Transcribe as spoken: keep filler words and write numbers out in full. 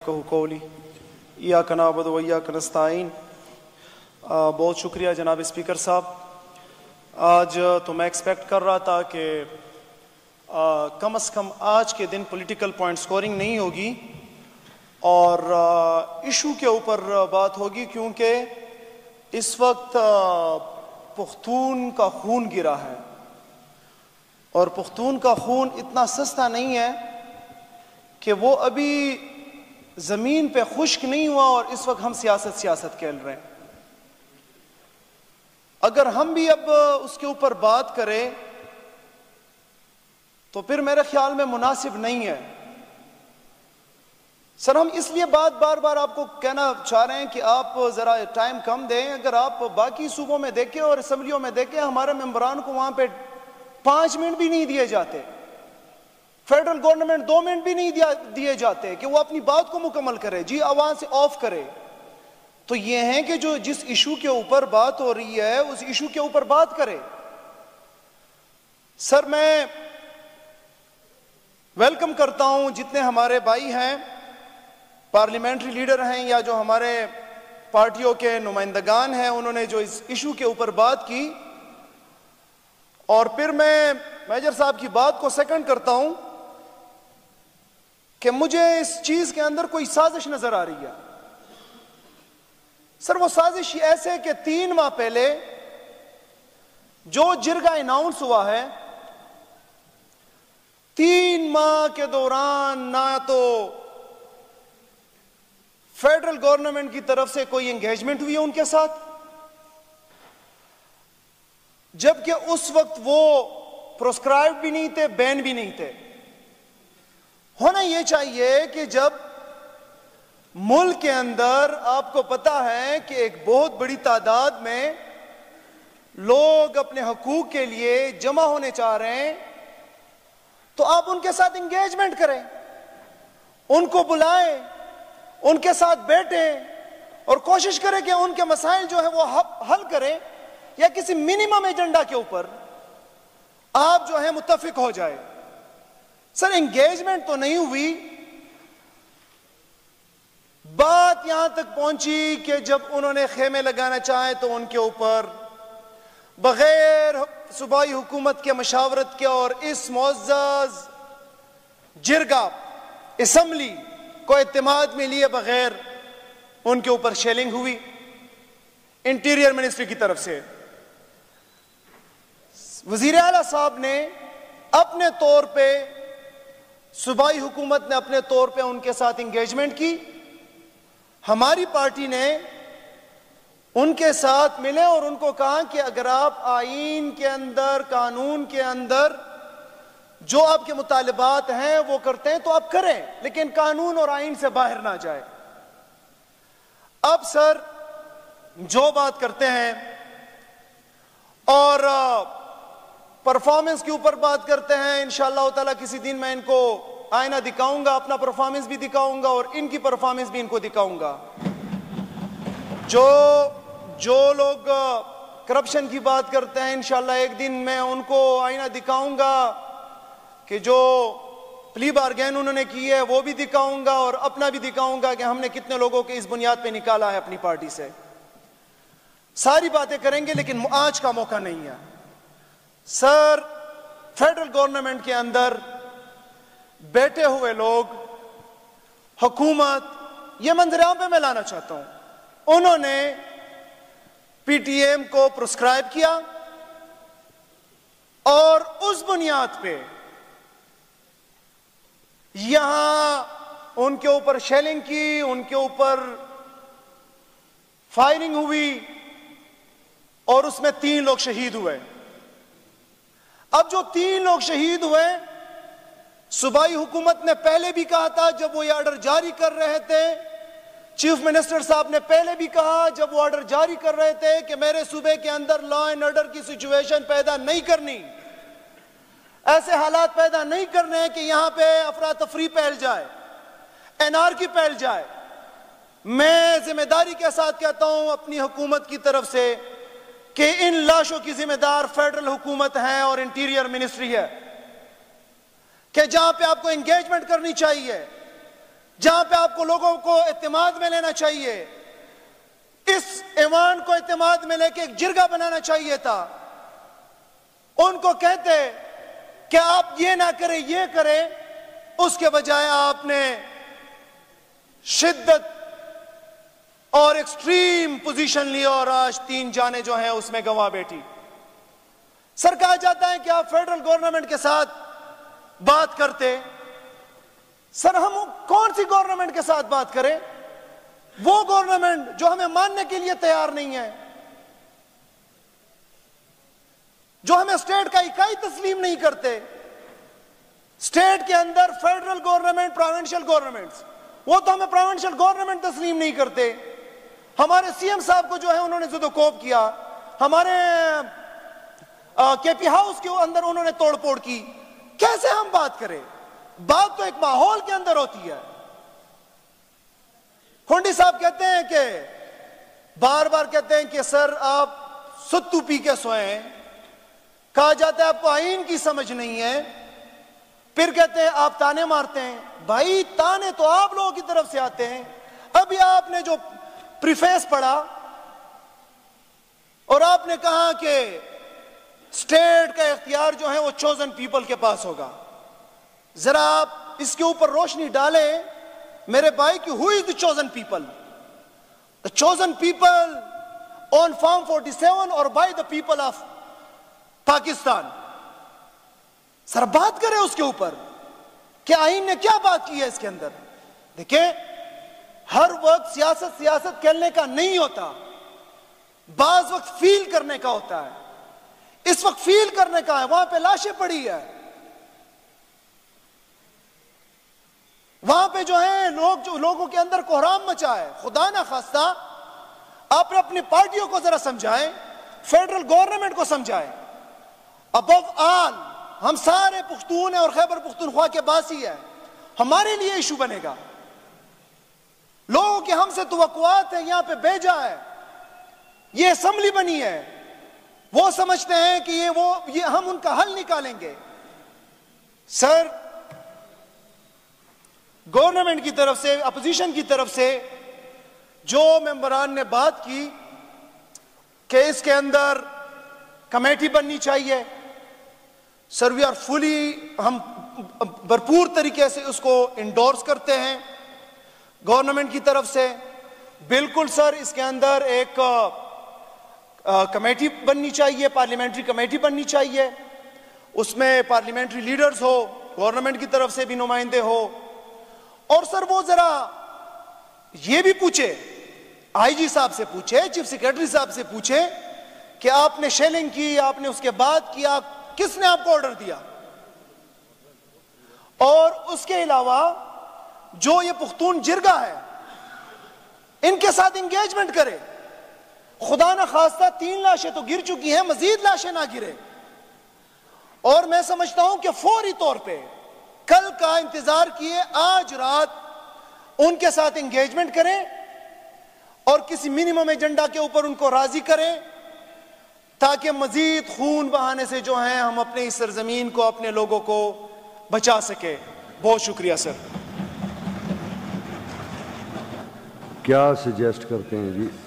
قولی ایاک نعبد و ایاک نستعین۔ بہت شکریہ جناب اسپیکر صاحب۔ آج تو میں ایکسپیکٹ کر رہا تھا کہ آ, کم از کم آج کے دن پولیٹیکل پوائنٹ سکورنگ نہیں ہوگی اور ایشو کے اوپر بات ہوگی، کیونکہ اس وقت آ, پختون کا خون گرا ہے اور پختون کا خون اتنا سستا نہیں ہے کہ وہ ابھی زمین پہ خشک نہیں ہوا اور اس وقت ہم سیاست سیاست کھیل رہے ہیں۔ اگر ہم بھی اب اس کے اوپر بات کریں تو پھر میرے خیال میں مناسب نہیں ہے۔ سر ہم اس لیے بات بار بار آپ کو کہنا چاہ رہے ہیں کہ آپ ذرا ٹائم کم دیں۔ اگر آپ باقی صوبوں میں دیکھیں اور اسمبلیوں میں دیکھیں، ہمارے ممبران کو وہاں پہ پانچ منٹ بھی نہیں دیے جاتے، فیڈرل گورنمنٹ دو منٹ بھی نہیں دیے جاتے کہ وہ اپنی بات کو مکمل کرے، جی آواز سے آف کرے۔ تو یہ ہے کہ جو جس ایشو کے اوپر بات ہو رہی ہے اس ایشو کے اوپر بات کرے۔ سر میں ویلکم کرتا ہوں جتنے ہمارے بھائی ہیں، پارلیمنٹری لیڈر ہیں یا جو ہمارے پارٹیوں کے نمائندگان ہیں، انہوں نے جو اس ایشو کے اوپر بات کی۔ اور پھر میں میجر صاحب کی بات کو سیکنڈ کرتا ہوں کہ مجھے اس چیز کے اندر کوئی سازش نظر آ رہی ہے۔ سر وہ سازش ایسے کہ تین ماہ پہلے جو جرگہ اناؤنس ہوا ہے، تین ماہ کے دوران نہ تو فیڈرل گورنمنٹ کی طرف سے کوئی انگیجمنٹ ہوئی ہے ان کے ساتھ، جبکہ اس وقت وہ پروسکرائب بھی نہیں تھے، بین بھی نہیں تھے۔ ہونا یہ چاہیے کہ جب ملک کے اندر آپ کو پتا ہے کہ ایک بہت بڑی تعداد میں لوگ اپنے حقوق کے لیے جمع ہونے چاہ رہے ہیں تو آپ ان کے ساتھ انگیجمنٹ کریں، ان کو بلائیں، ان کے ساتھ بیٹھیں اور کوشش کریں کہ ان کے مسائل جو ہے وہ حل کریں، یا کسی منیمم ایجنڈا کے اوپر آپ جو ہے متفق ہو جائے۔ سر انگیجمنٹ تو نہیں ہوئی، بات یہاں تک پہنچی کہ جب انہوں نے خیمے لگانا چاہے تو ان کے اوپر بغیر صوبائی حکومت کے مشاورت کے اور اس معزز جرگہ اسمبلی کو اعتماد میں لیے بغیر ان کے اوپر شیلنگ ہوئی انٹیریئر منسٹری کی طرف سے۔ وزیر اعلیٰ صاحب نے اپنے طور پہ، صوبائی حکومت نے اپنے طور پہ ان کے ساتھ انگیجمنٹ کی، ہماری پارٹی نے ان کے ساتھ ملے اور ان کو کہا کہ اگر آپ آئین کے اندر، قانون کے اندر جو آپ کے مطالبات ہیں وہ کرتے ہیں تو آپ کریں، لیکن قانون اور آئین سے باہر نہ جائے۔ اب سر جو بات کرتے ہیں اور پرفارمنس کے اوپر بات کرتے ہیں، انشاءاللہ تعالیٰ کسی دن میں ان کو آئینہ دکھاؤں گا، اپنا پرفارمنس بھی دکھاؤں گا اور ان کی پرفارمنس بھی ان کو دکھاؤں گا۔ جو جو لوگ کرپشن کی بات کرتے ہیں، انشاءاللہ ایک دن میں ان کو آئینہ دکھاؤں گا کہ جو پلی بارگین انہوں نے کی ہے وہ بھی دکھاؤں گا اور اپنا بھی دکھاؤں گا کہ ہم نے کتنے لوگوں کے اس بنیاد پہ نکالا ہے اپنی پارٹی سے۔ ساری باتیں کریں گے لیکن آج کا موقع نہیں ہے۔ سر فیڈرل گورنمنٹ کے اندر بیٹھے ہوئے لوگ، حکومت، یہ منظر عام پہ میں لانا چاہتا ہوں، انہوں نے پی ٹی ایم کو پرسکرائب کیا اور اس بنیاد پہ یہاں ان کے اوپر شیلنگ کی، ان کے اوپر فائرنگ ہوئی اور اس میں تین لوگ شہید ہوئے۔ اب جو تین لوگ شہید ہوئے، صوبائی حکومت نے پہلے بھی کہا تھا جب وہ یہ آرڈر جاری کر رہے تھے، چیف منسٹر صاحب نے پہلے بھی کہا جب وہ آرڈر جاری کر رہے تھے کہ میرے صوبے کے اندر لا اینڈ آرڈر کی سچویشن پیدا نہیں کرنی، ایسے حالات پیدا نہیں کرنے کہ یہاں پہ افراتفری پھیل جائے، انارکی پھیل جائے۔ میں ذمہ داری کے ساتھ کہتا ہوں اپنی حکومت کی طرف سے کہ ان لاشوں کی ذمہ دار فیڈرل حکومت ہے اور انٹیریئر منسٹری ہے، کہ جہاں پہ آپ کو انگیجمنٹ کرنی چاہیے جہاں پہ آپ کو لوگوں کو اعتماد میں لینا چاہیے، اس ایوان کو اعتماد میں لے کے ایک جرگہ بنانا چاہیے تھا۔ ان کو کہتے کہ آپ یہ نہ کریں یہ کریں، اس کے بجائے آپ نے شدت اور ایکسٹریم پوزیشن لی اور آج تین جانیں جو ہیں اس میں گواہ بیٹھی۔ سر کہا جاتا ہے کہ آپ فیڈرل گورنمنٹ کے ساتھ بات کرتے، سر ہم کون سی گورنمنٹ کے ساتھ بات کریں؟ وہ گورنمنٹ جو ہمیں ماننے کے لیے تیار نہیں ہے، جو ہمیں اسٹیٹ کا اکائی تسلیم نہیں کرتے۔ اسٹیٹ کے اندر فیڈرل گورنمنٹ، پروونشل گورنمنٹس، وہ تو ہمیں پروونشل گورنمنٹ تسلیم نہیں کرتے۔ ہمارے سی ایم صاحب کو جو ہے انہوں نے زد و کوب کیا، ہمارے کے پی ہاؤس کے اندر انہوں نے توڑ پھوڑ کی۔ کیسے ہم بات کریں؟ بات تو ایک ماحول کے اندر ہوتی ہے۔ کھونڈی صاحب کہتے ہیں کہ بار بار کہتے ہیں کہ سر آپ ستو پی کے سوئے ہیں، کہا جاتا ہے آپ کو آئین کی سمجھ نہیں ہے، پھر کہتے ہیں آپ تانے مارتے ہیں۔ بھائی تانے تو آپ لوگوں کی طرف سے آتے ہیں۔ ابھی آپ نے جو پریفیس پڑھا اور آپ نے کہا کہ اسٹیٹ کا اختیار جو ہے وہ چوزن پیپل کے پاس ہوگا، ذرا آپ اس کے اوپر روشنی ڈالیں میرے بھائی کہ who is the chosen people? The chosen people on Farm forty-seven or by the people of Pakistan. سر بات کریں اس کے اوپر کہ آئین نے کیا بات کی ہے اس کے اندر۔ دیکھیں ہر وقت سیاست سیاست کہنے کا نہیں ہوتا، بعض وقت فیل کرنے کا ہوتا ہے۔ اس وقت فیل کرنے کا ہے، وہاں پہ لاشیں پڑی ہے، وہاں پہ جو ہے لوگ جو لوگوں کے اندر کوہرام مچا ہے۔ خدا نہ خواستہ آپ اپنی پارٹیوں کو ذرا سمجھائیں، فیڈرل گورنمنٹ کو سمجھائیں۔ ابو آل ہم سارے پختون ہیں اور خیبر پختونخوا کے باسی ہیں، ہمارے لیے ایشو بنے گا۔ لوگوں کے ہم سے توقعات ہیں، یہاں پہ بھیجا ہے، یہ اسمبلی بنی ہے، وہ سمجھتے ہیں کہ یہ وہ یہ ہم ان کا حل نکالیں گے۔ سر گورنمنٹ کی طرف سے، اپوزیشن کی طرف سے جو ممبران نے بات کی کہ اس کے اندر کمیٹی بننی چاہیے، سر وی آر فلی، ہم بھرپور طریقے سے اس کو انڈورس کرتے ہیں گورنمنٹ کی طرف سے۔ بالکل سر اس کے اندر ایک کمیٹی بننی چاہیے، پارلیمنٹری کمیٹی بننی چاہیے، اس میں پارلیمنٹری لیڈرز ہو، گورنمنٹ کی طرف سے بھی نمائندے ہو۔ اور سر وہ ذرا یہ بھی پوچھے، آئی جی صاحب سے پوچھے، چیف سیکرٹری صاحب سے پوچھے کہ آپ نے شیلنگ کی، آپ نے اس کے بعد کیا، کس نے آپ کو آرڈر دیا؟ اور اس کے علاوہ جو یہ پختون جرگہ ہے ان کے ساتھ انگیجمنٹ کرے۔ خدا نہ خواستہ تین لاشیں تو گر چکی ہیں، مزید لاشیں نہ گرے۔ اور میں سمجھتا ہوں کہ فوری طور پہ کل کا انتظار کیے، آج رات ان کے ساتھ انگیجمنٹ کریں اور کسی منیمم ایجنڈا کے اوپر ان کو راضی کریں تاکہ مزید خون بہانے سے جو ہیں ہم اپنے اس سرزمین کو، اپنے لوگوں کو بچا سکے۔ بہت شکریہ سر۔ کیا سجیسٹ کرتے ہیں جی؟